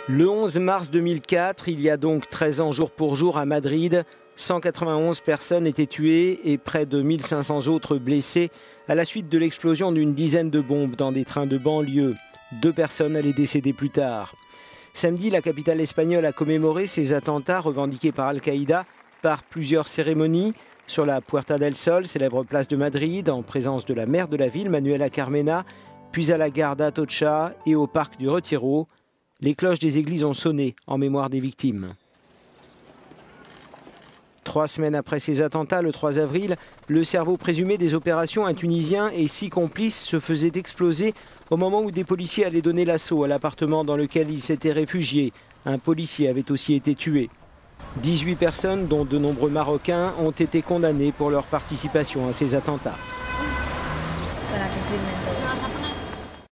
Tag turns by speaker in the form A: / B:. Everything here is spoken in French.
A: Le 11 mars 2004, il y a donc 13 ans jour pour jour à Madrid, 191 personnes étaient tuées et près de 1500 autres blessées à la suite de l'explosion d'une dizaine de bombes dans des trains de banlieue. 2 personnes allaient décéder plus tard. Samedi, la capitale espagnole a commémoré ces attentats revendiqués par Al-Qaïda par plusieurs cérémonies. Sur la Puerta del Sol, célèbre place de Madrid, en présence de la maire de la ville, Manuela Carmena, puis à la gare d'Atocha et au parc du Retiro. Les cloches des églises ont sonné en mémoire des victimes. 3 semaines après ces attentats, le 3 avril, le cerveau présumé des opérations, un Tunisien et 6 complices, se faisait exploser au moment où des policiers allaient donner l'assaut à l'appartement dans lequel ils s'étaient réfugiés. Un policier avait aussi été tué. 18 personnes, dont de nombreux Marocains, ont été condamnées pour leur participation à ces attentats.